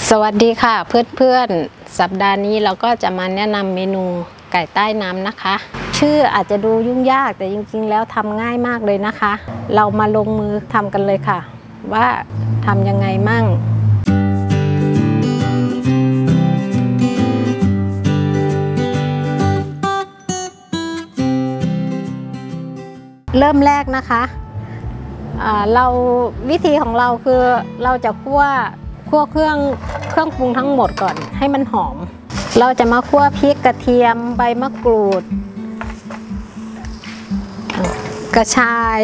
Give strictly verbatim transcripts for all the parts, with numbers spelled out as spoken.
สวัสดีค่ะเพื่อนๆสัปดาห์นี้เราก็จะมาแนะนำเมนูไก่ใต้น้ำนะคะชื่ออาจจะดูยุ่งยากแต่จริงๆแล้วทำง่ายมากเลยนะคะเรามาลงมือทำกันเลยค่ะว่าทำยังไงมั่งเริ่มแรกนะคะเราวิธีของเราคือเราจะคั่วคั่วเครื่องเครื่องปรุงทั้งหมดก่อนให้มันหอมเราจะมาคั่วพริกกระเทียมใบมะกรูดกระชาย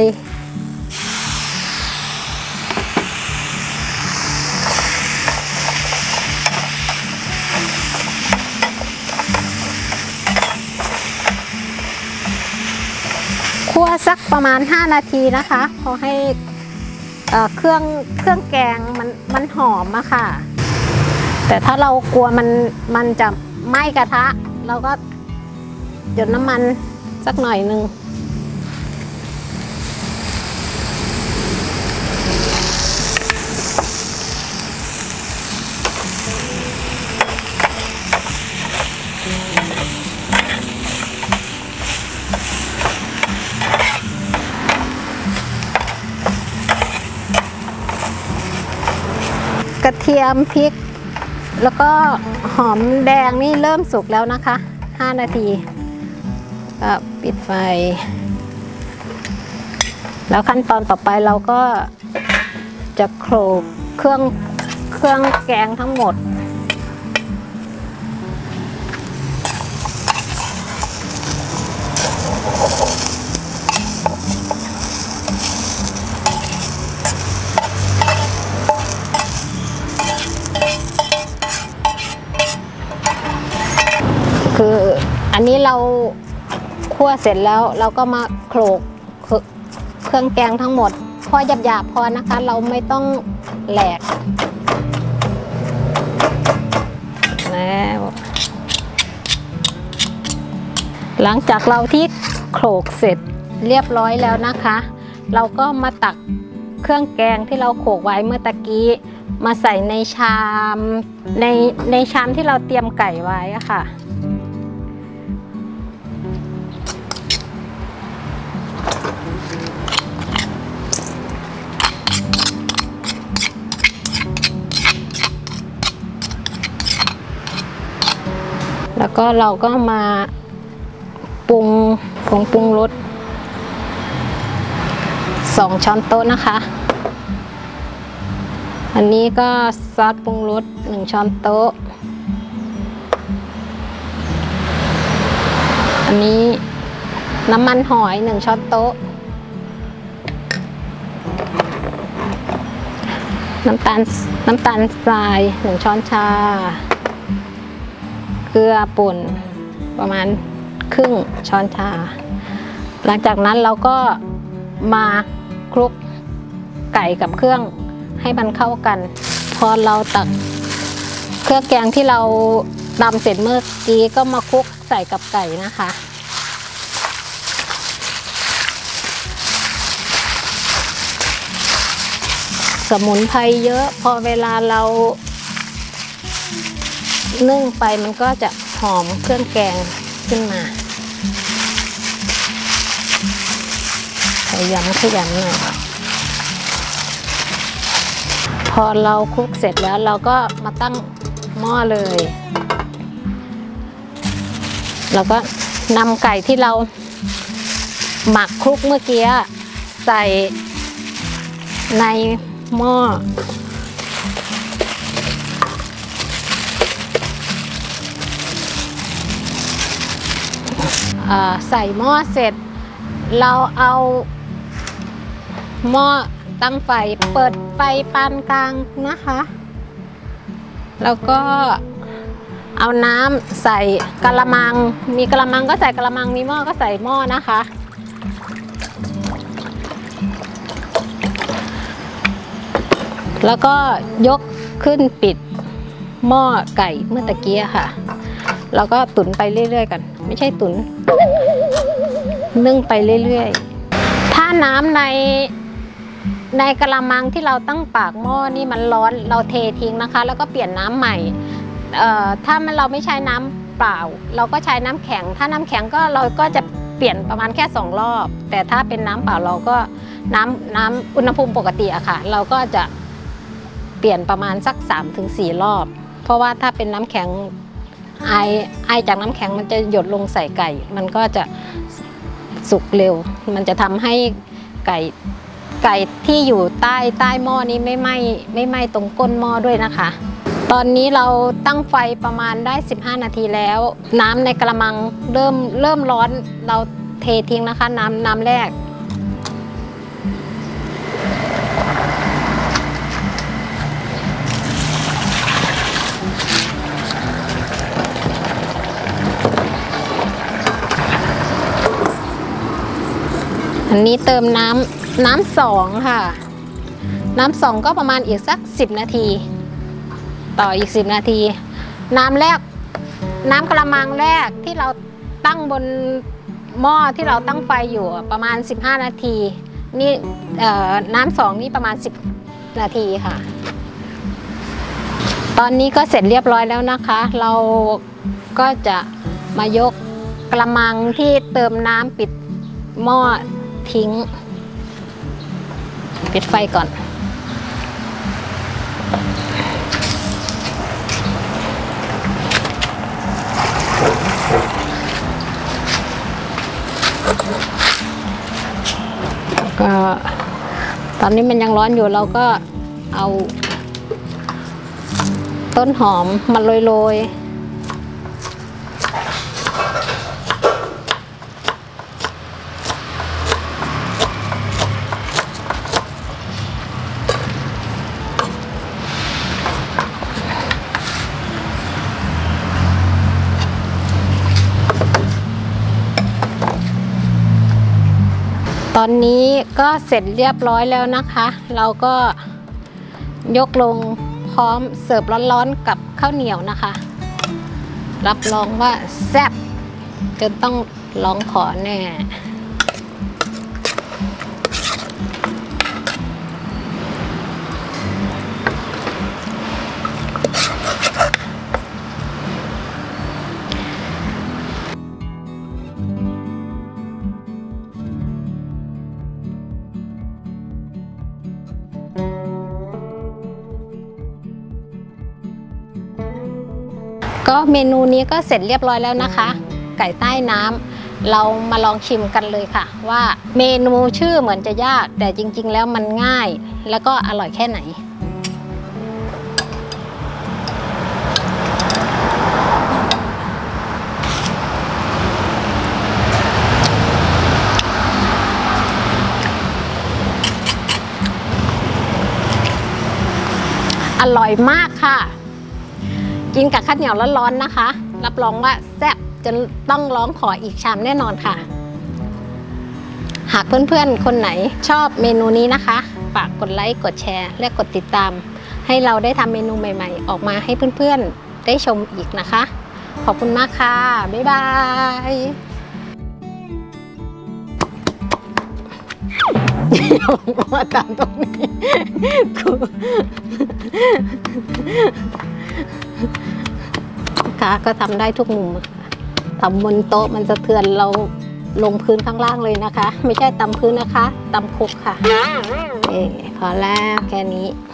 คั่วสักประมาณห้านาทีนะคะพอให้เครื่องเครื่องแกงมันมันหอมอะค่ะแต่ถ้าเรากลัวมันมันจะไหม้กระทะเราก็หยดน้ำมันสักหน่อยหนึ่งกระเทียมพริกแล้วก็หอมแดงนี่เริ่มสุกแล้วนะคะห้านาทีก็ปิดไฟแล้วขั้นตอนต่อไปเราก็จะโขลกเครื่องเครื่องแกงทั้งหมดคืออันนี้เราคั่วเสร็จแล้วเราก็มาโขลกเครื่องแกงทั้งหมดพอหยาบๆพอนะคะเราไม่ต้องแหลกแล้วหลังจากเราที่โขลกเสร็จเรียบร้อยแล้วนะคะเราก็มาตักเครื่องแกงที่เราโขลกไว้เมื่อตะกี้มาใส่ในชามในในชามที่เราเตรียมไก่ไว้อะค่ะแล้วก็เราก็มาปรุงผงปรุงรสสองช้อนโต๊ะนะคะอันนี้ก็ซอสปรุงรสหนึ่งช้อนโต๊ะอันนี้น้ำมันหอยหนึ่งช้อนโต๊ะน้ำตาลน้ำตาลทรายหนึ่งช้อนชาเกลือป่นประมาณครึ่งช้อนชาหลังจากนั้นเราก็มาคลุกไก่กับเครื่องให้มันเข้ากันพอเราตักเครื่องแกงที่เราตำเสร็จเมื่อกี้ก็มาคลุกใส่กับไก่นะคะสมุนไพรเยอะพอเวลาเรานึ่งไปมันก็จะหอมเครื่องแกงขึ้นมาขยำขยำหน่อยพอเราคลุกเสร็จแล้วเราก็มาตั้งหม้อเลยเราก็นำไก่ที่เราหมักคลุกเมื่อกี้ใส่ในหม้อใส่หม้อเสร็จเราเอาหม้อตั้งไฟเปิดไฟปานกลางนะคะแล้วก็เอาน้ำใส่กะละมังมีกะละมังก็ใส่กะละมังมีหม้อก็ใส่หม้อนะคะแล้วก็ยกขึ้นปิดหม้อไก่เมื่อตะกี้ค่ะแล้วก็ตุ๋นไปเรื่อยๆกันไม่ใช่ตุ๋นนึ่งไปเรื่อยๆถ้าน้ำในในกระมังที่เราตั้งปากหม้อนี่มันร้อนเราเททิ้งนะคะแล้วก็เปลี่ยนน้ำใหม่ถ้ามันเราไม่ใช้น้ำเปล่าเราก็ใช้น้ำแข็งถ้าน้ำแข็งก็เราก็จะเปลี่ยนประมาณแค่สองรอบแต่ถ้าเป็นน้ำเปล่าเราก็น้ำน้ำอุณหภูมิปกติอะค่ะเราก็จะเปลี่ยนประมาณสัก สามถึงสี่ รอบเพราะว่าถ้าเป็นน้ำแข็งไอไอจากน้ำแข็งมันจะหยดลงใส่ไก่มันก็จะสุกเร็วมันจะทำให้ไก่ไก่ที่อยู่ใต้ใต้หม้อนี้ไม่ไหม้ไม่ไหม้ตรงก้นหม้อด้วยนะคะตอนนี้เราตั้งไฟประมาณได้สิบห้านาทีแล้วน้ำในกระมังเริ่มเริ่มร้อนเราเททิ้งนะคะน้ำน้ำแรกอันนี้เติมน้ำน้ำสองค่ะน้ำสองก็ประมาณอีกสักสิบนาทีต่ออีกสิบนาทีน้ำแรกน้ำกระมังแรกที่เราตั้งบนหม้อที่เราตั้งไฟอยู่ประมาณสิบห้านาทีนี่น้ำสองนี่ประมาณสิบนาทีค่ะตอนนี้ก็เสร็จเรียบร้อยแล้วนะคะเราก็จะมายกกระมังที่เติมน้ำปิดหม้อทิ้งปิดไฟก่อนก็ตอนนี้มันยังร้อนอยู่เราก็เอาต้นหอมมาโรยๆตอนนี้ก็เสร็จเรียบร้อยแล้วนะคะเราก็ยกลงพร้อมเสิร์ฟร้อนๆกับข้าวเหนียวนะคะรับรองว่าแซ่บจนต้องร้องขอแน่ก็เมนูนี้ก็เสร็จเรียบร้อยแล้วนะคะไก่ใต้น้ำเรามาลองชิมกันเลยค่ะว่าเมนูชื่อเหมือนจะยากแต่จริงๆแล้วมันง่ายแล้วก็อร่อยแค่ไหนอร่อยมากค่ะกินกับข้าวเหนียวร้อนๆนะคะรับรองว่าแซ่บจะต้องร้องขออีกชามแน่นอนค่ะหากเพื่อนๆคนไหนชอบเมนูนี้นะคะฝากกดไลค์กดแชร์และกดติดตามให้เราได้ทำเมนูใหม่ๆออกมาให้เพื่อนๆได้ชมอีกนะคะขอบคุณมากค่ะบ๊ายบายมาตามตรงนี้ค่ะก็ทำได้ทุกมุมทำบนโต๊ะมันสะเทือนเราลงพื้นข้างล่างเลยนะคะไม่ใช่ตำพื้นนะคะตำคุกค่ะเออพอแล้วแค่นี้